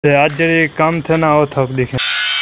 आज जो काम थे ना वो थक दिखे।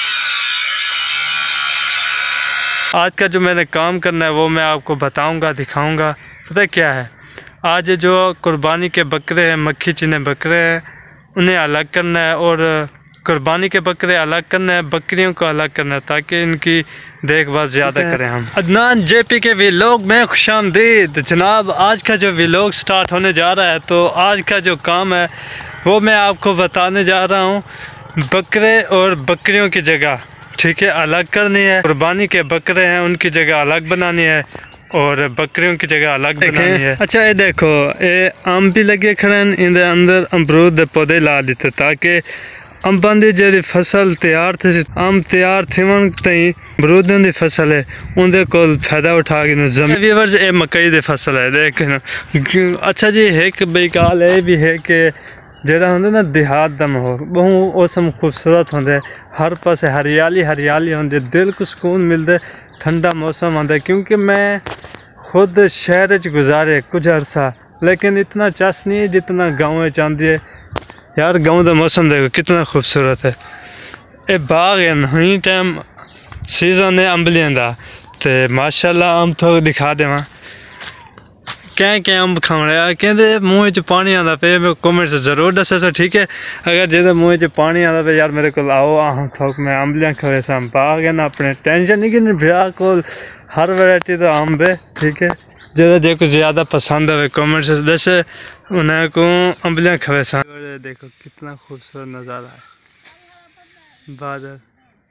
आज का जो मैंने काम करना है वो मैं आपको बताऊंगा, दिखाऊंगा। पता है क्या है, आज जो कुर्बानी के बकरे हैं, मक्खी चीने बकरे हैं, उन्हें अलग करना है और कुर्बानी के बकरे अलग करना है, बकरियों को अलग करना है ताकि इनकी देखभाल ज़्यादा करें हम। अदनान जेपी के व्लॉग में खुशामदीद जनाब। आज का जो व्लॉग स्टार्ट होने जा रहा है, तो आज का जो काम है वो मैं आपको बताने जा रहा हूँ। बकरे और बकरियों की जगह, ठीक है, अलग करनी है। कुर्बानी के बकरे हैं उनकी जगह अलग बनानी है और बकरियों की जगह अलग बनानी है। अच्छा ये देखो, ये आम भी लगे खड़े हैं, इनके अंदर अमरूद के पौधे ला दिते ताकि अंबां दी जी फसल तैयार थी, आम तैयार थीवन तई अमरूदों की फसल है उनके कोल फायदा उठा के जमीन व्यूअर्स ये मकई की फसल है देखना। अच्छा जी, एक बेकाल ये भी है कि जेड़ा होंगे ना देहात का माहौल बहुत मौसम खूबसूरत होंगे, हर पास हरियाली हरियाली होंगे, दिल को सुकून मिलता, ठंडा मौसम होंगे। क्योंकि मैं खुद शहर च गुजारे कुछ अरसा, लेकिन इतना चस नहीं है जितना गाँव चाहती है। यार गाँव का मौसम देखो कितना खूबसूरत है। ये बाग है नहीं टाइम सीजन है अंबलियों का, तो माशाल्लाह आम तो दिखा देवा क्या अंब खाने कहते मूँह च पानी आता पे। मैं कमेंट से जरूर दसा, ठीक है। अगर जो मूँह च पानी आता पे यार मेरे को आओ, आह थोक मैं अंबलियाँ खवे सा बाग है ना, अपने टेंशन नहीं कि ब्याह को हर वैरायटी तो अंब है, ठीक है। जो कुछ ज़्यादा पसंद है कमेंट से दसे, उन्हें को अंबलियाँ खवे सा। देखो कितना खूबसूरत नज़ारा है, बादल।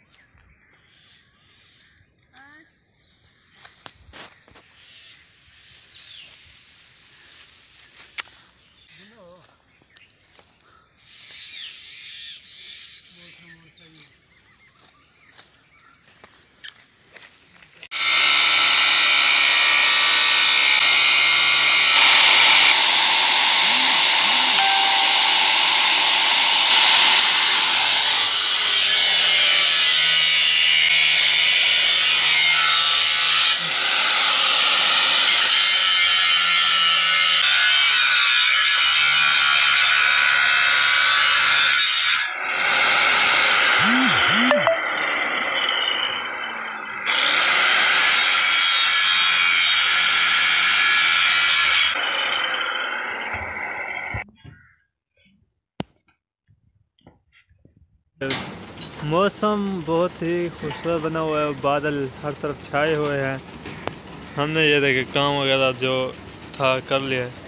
मौसम बहुत ही खूबसूरत बना हुआ है, बादल हर तरफ छाए हुए हैं। हमने ये देखे काम वगैरह जो था कर लिया है।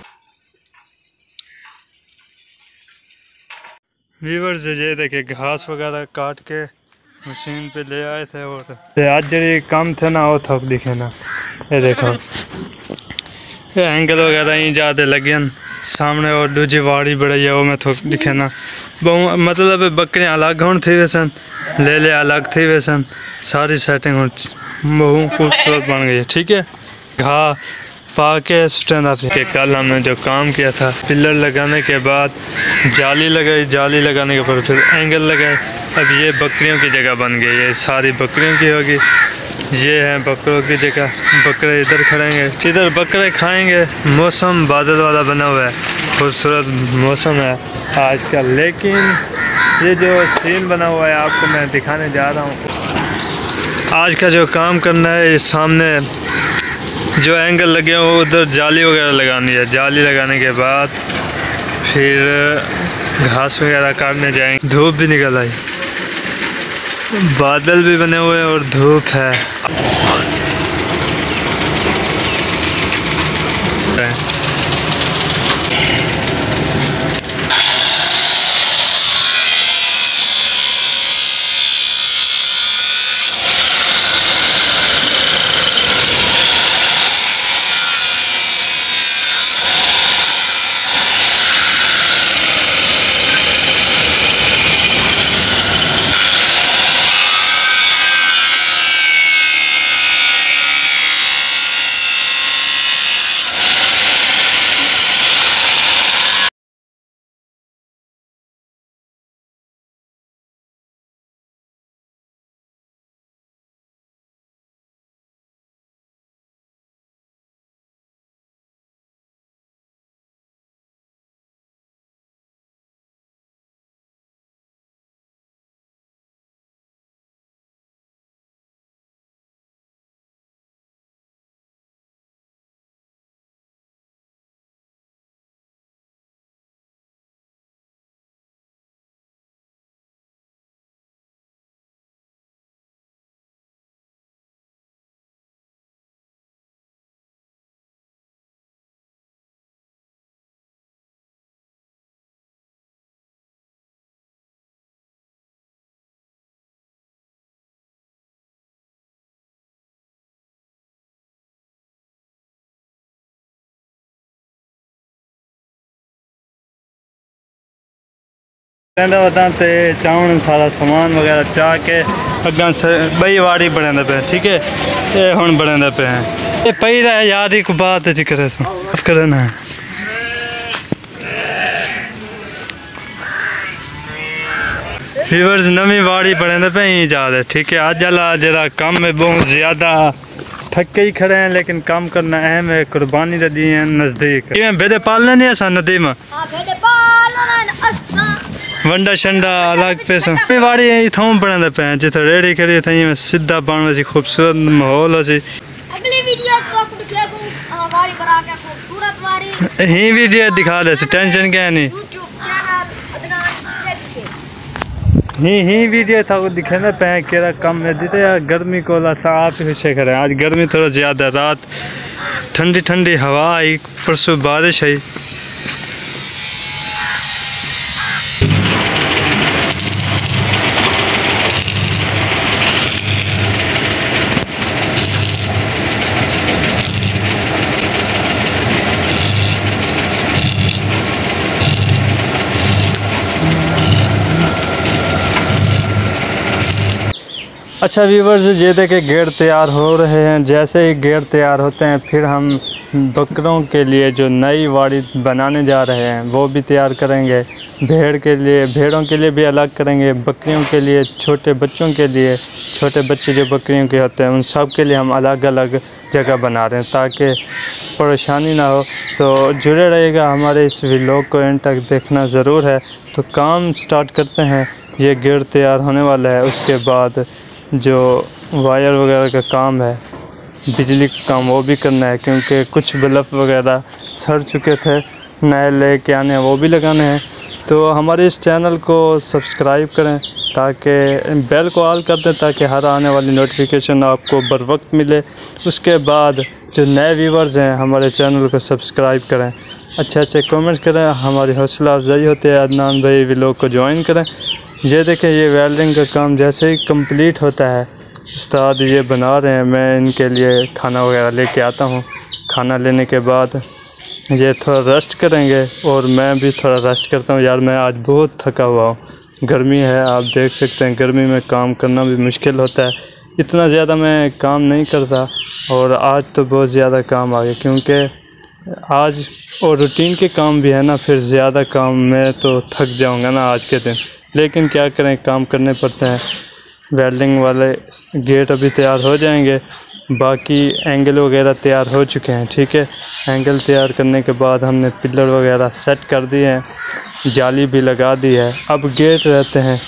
व्यूअर्स ये देखे घास वगैरह काट के मशीन पे ले आए थे और आज जो काम थे ना वो थक दिखे ना। ये देखो ये एंगल वगैरह ही ज़्यादा लगे सामने और दूजी वाड़ी बड़ी है वो मैं थोक दिखे ना। बहुत मतलब बकरियाँ अलग होने थी वैसन, ले अलग थी वैसन, सारी सेटिंग बहुत खूबसूरत बन गई है, ठीक है। घास पा के स्टैंड अप के कल हमने जो काम किया था, पिलर लगाने के बाद जाली लगाई, जाली लगाने के बाद फिर एंगल लगाए। अब ये बकरियों की जगह बन गई, ये सारी बकरियों की होगी। ये है बकरों की जगह, बकरे इधर खड़ेंगे, इधर बकरे खाएंगे। मौसम बादल वाला बना हुआ है, खूबसूरत मौसम है आज का। लेकिन ये जो सीन बना हुआ है आपको मैं दिखाने जा रहा हूँ। आज का जो काम करना है, इस सामने जो एंगल लगे हैं वो उधर जाली वगैरह लगानी है। जाली लगाने के बाद फिर घास वगैरह काटने जाएंगे। धूप भी निकल आई, बादल भी बने हुए हैं और धूप है। वतां ते चावण सारा सामान वगैरह चाह के अग्गां बई वाड़ी बने पे। ठीक है, ये हुण बने पे हैं। ये पई रहा यार, एक बात जिक्र करना है। व्यूअर्स नवी वाड़ी बने पे ही जा रहे। ठीक है, अज वाला जरा काम है बहुत ज़्यादा थके ही खड़े हैं, लेकिन काम करना अहम है। कुर्बानी दी है नज़दीक। भेड़े पाल लेने असा नदी में वंडा शंडा अलग पैसा वाड़ी इथों बने पे हैं जिथे रेड़ी करी थी में सीधा बन सी खूबसूरत माहौल हो सी। अगली वीडियो तो आपको दिखाऊंगा वाड़ी बना के खूबसूरत वाड़ी ही वीडियो दिखा ले, टेंशन क्या नहीं। ही वीडियो था वो दिखे ना पे केरा कम है दीते यार। गर्मी को था आप पीछे खड़े। आज गर्मी थोड़ा ज़्यादा, रात ठंडी ठंडी हवा आई, परसों बारिश आई। अच्छा व्यूवर्स, ये देखे गेट तैयार हो रहे हैं। जैसे ही गेट तैयार होते हैं फिर हम बकरों के लिए जो नई वाड़ी बनाने जा रहे हैं वो भी तैयार करेंगे। भेड़ के लिए, भेड़ों के लिए भी अलग करेंगे। बकरियों के लिए, छोटे बच्चों के लिए, छोटे बच्चे जो बकरियों के होते हैं उन सब के लिए हम अलग अलग जगह बना रहे हैं ताकि परेशानी ना हो। तो जुड़े रहिएगा, हमारे इस व्लॉग को एंड तक देखना ज़रूर है। तो काम स्टार्ट करते हैं। ये गेट तैयार होने वाला है, उसके बाद जो वायर वगैरह का काम है, बिजली का काम वो भी करना है, क्योंकि कुछ बल्ब वगैरह सड़ चुके थे, नए लेके आने हैं, वो भी लगाने हैं। तो हमारे इस चैनल को सब्सक्राइब करें, ताकि बेल को ऑल कर दें ताकि हर आने वाली नोटिफिकेशन आपको बर वक्त मिले। उसके बाद जो नए व्यूवर्स हैं हमारे चैनल को सब्सक्राइब करें, अच्छे अच्छे कमेंट्स करें, हमारी हौसला अफजाई होती है। अदनान भाई व्लॉग को ज्वाइन करें। ये देखें, ये वेल्डिंग का काम जैसे ही कंप्लीट होता है उस्ताद ये बना रहे हैं। मैं इनके लिए खाना वगैरह लेके आता हूँ। खाना लेने के बाद ये थोड़ा रेस्ट करेंगे और मैं भी थोड़ा रेस्ट करता हूँ। यार मैं आज बहुत थका हुआ हूँ, गर्मी है, आप देख सकते हैं। गर्मी में काम करना भी मुश्किल होता है। इतना ज़्यादा मैं काम नहीं करता और आज तो बहुत ज़्यादा काम आ गया, क्योंकि आज और रूटीन के काम भी है ना, फिर ज़्यादा काम में तो थक जाऊँगा ना आज के दिन। लेकिन क्या करें, काम करने पड़ते हैं। वेल्डिंग वाले गेट अभी तैयार हो जाएंगे, बाकी एंगल वगैरह तैयार हो चुके हैं। ठीक है, एंगल तैयार करने के बाद हमने पिलर वगैरह सेट कर दिए हैं, जाली भी लगा दी है। अब गेट रहते हैं,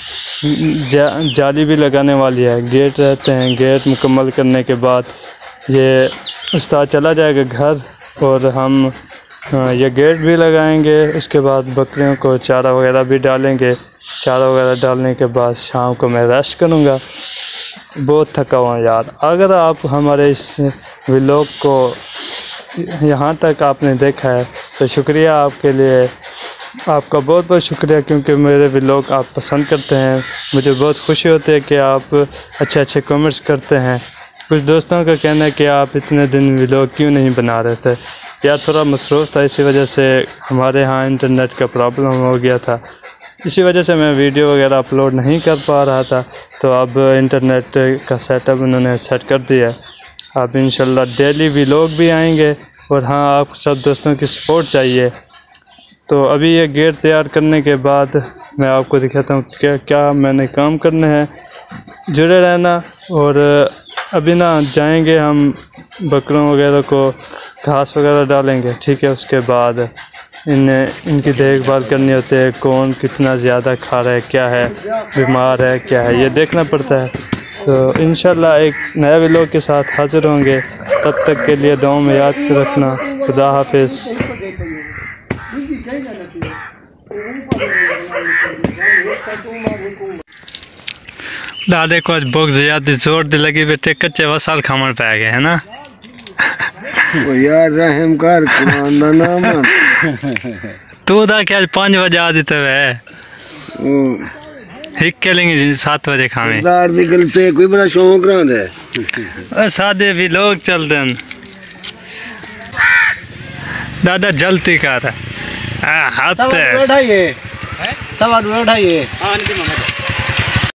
जाली भी लगाने वाली है, गेट रहते हैं। गेट मुकम्मल करने के बाद ये उस्ताद चला जाएगा घर और हम ये गेट भी लगाएंगे। उसके बाद बकरियों को चारा वगैरह भी डालेंगे। चारा वगैरह डालने के बाद शाम को मैं रेस्ट करूँगा। बहुत थका हुआ यार। अगर आप हमारे इस व्लॉग को यहाँ तक आपने देखा है तो शुक्रिया आपके लिए, आपका बहुत बहुत शुक्रिया, क्योंकि मेरे व्लॉग आप पसंद करते हैं। मुझे बहुत खुशी होती है कि आप अच्छे अच्छे कमेंट्स करते हैं। कुछ दोस्तों का कहना है कि आप इतने दिन व्लॉग क्यों नहीं बना रहे थे। यार थोड़ा मसरूफ़ था, इसी वजह से हमारे यहाँ इंटरनेट का प्रॉब्लम हो गया था, इसी वजह से मैं वीडियो वगैरह अपलोड नहीं कर पा रहा था। तो अब इंटरनेट का सेटअप उन्होंने सेट कर दिया। अब इंशाल्लाह डेली व्लॉग भी आएंगे। और हाँ, आप सब दोस्तों की सपोर्ट चाहिए। तो अभी ये गेट तैयार करने के बाद मैं आपको दिखाता हूँ क्या क्या मैंने काम करने हैं। जुड़े रहना। और अभी ना जाएंगे हम बकरों वगैरह को घास वगैरह डालेंगे। ठीक है, उसके बाद इनकी देखभाल करनी होती है, कौन कितना ज़्यादा खा रहा है, क्या है, बीमार है, क्या है, ये देखना पड़ता है। तो इंशाल्लाह एक नए व्लॉग के साथ हाज़िर होंगे। तब तक के लिए दुआ में याद रखना। खुदा हाफिज़। दादे को आज बहुत ज़्यादा जोर दी लगी बेटे, कच्चे वसाल खामन पे आ गए है ना। ओ यार रहम कर, कुरान दा नाम तू दा क्या 5 बजे आ देते वे हिक के लेंगे 7 बजे खावे दार निकलते कोई बड़ा शौक रहा है। सादे भी लोग चलते हैं दादा, जल्दी कर हाथ सवा उठाइए। हाँ